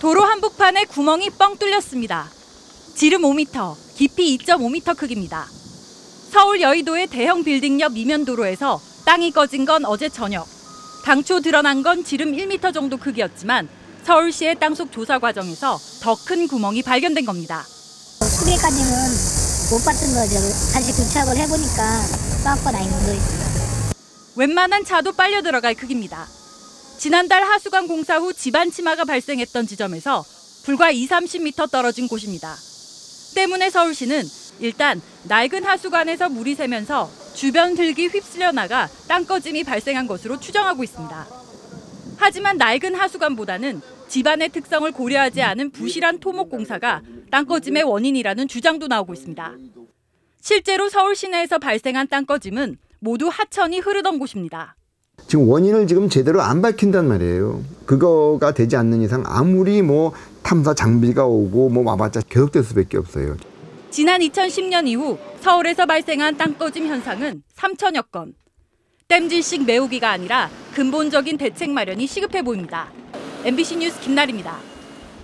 도로 한복판에 구멍이 뻥 뚫렸습니다. 지름 5m, 깊이 2.5m 크기입니다. 서울 여의도의 대형 빌딩 옆 이면도로에서 땅이 꺼진 건 어제 저녁. 당초 드러난 건 지름 1m 정도 크기였지만 서울시의 땅속 조사 과정에서 더 큰 구멍이 발견된 겁니다. 크기까지는 못 봤던 거죠. 다시 부착을 해보니까 빡빡 나 있는 거 있어요. 웬만한 차도 빨려 들어갈 크기입니다. 지난달 하수관 공사 후 집안 침하가 발생했던 지점에서 불과 20-30m 떨어진 곳입니다. 때문에 서울시는 일단 낡은 하수관에서 물이 새면서 주변 흙이 휩쓸려 나가 땅 꺼짐이 발생한 것으로 추정하고 있습니다. 하지만 낡은 하수관보다는 집안의 특성을 고려하지 않은 부실한 토목 공사가 땅 꺼짐의 원인이라는 주장도 나오고 있습니다. 실제로 서울 시내에서 발생한 땅 꺼짐은 모두 하천이 흐르던 곳입니다. 지금 원인을 제대로 안 밝힌단 말이에요. 그거가 되지 않는 이상 아무리 탐사 장비가 오고 와봤자 계속될 수밖에 없어요. 지난 2010년 이후 서울에서 발생한 땅 꺼짐 현상은 3천여 건. 땜질식 메우기가 아니라 근본적인 대책 마련이 시급해 보입니다. MBC 뉴스 김나리입니다.